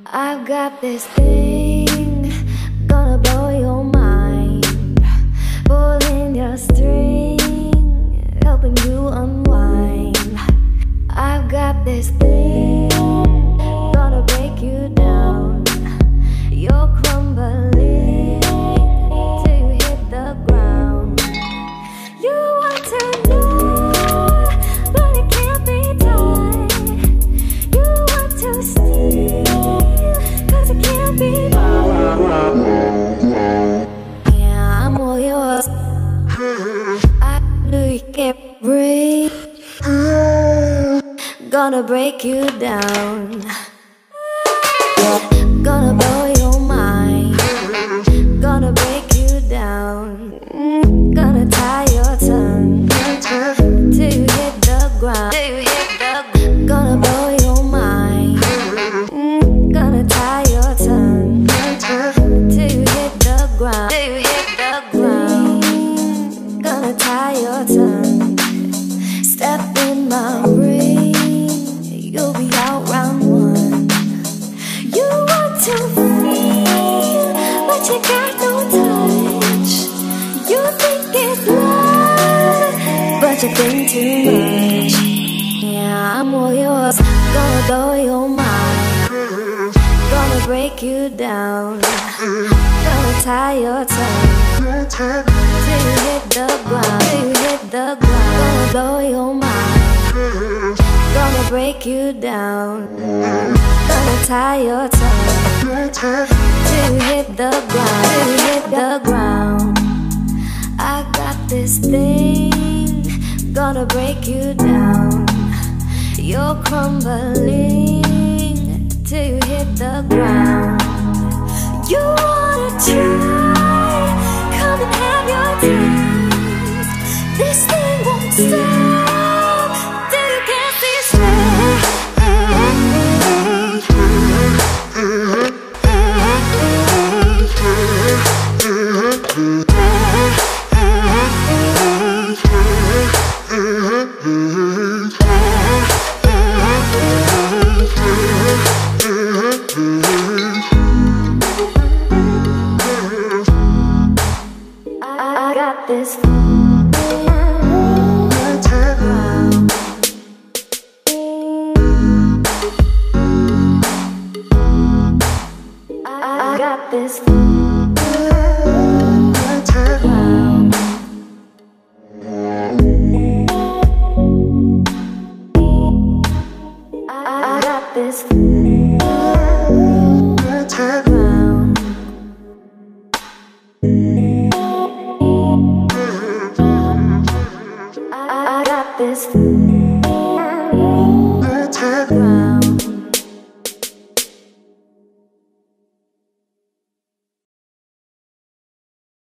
I've got this thing, gonna blow your mind. Pulling your string, helping you unwind. I've got this thing, gonna break you down. You're crumbling till you hit the ground. You want to know, but it can't be done. You want to steal, cause it can't be mine. Yeah, I'm all yours. I know you can't breathe. Gonna break you down. Gonna blow your mind. Gonna break you down. Gonna tie your tongue till you hit the ground. Gonna blow your mind. Gonna tie your tongue till you hit the ground. Gonna tie your tongue. Step in my ring, you'll be out round one. You want to feel, but you got no touch. You think it's love, but you think too much. Yeah, I'm all yours. Gonna blow your mind. Gonna break you down. Gonna tie your tongue till you hit the ground. Gonna blow your mind. Gonna break you down. Gonna tie your tongue till you hit the ground. I got this thing, gonna break you down. You're crumbling till you hit the ground. You wanna try, come and have your taste. This thing won't stop till you can't see straight. I got this I got this I got this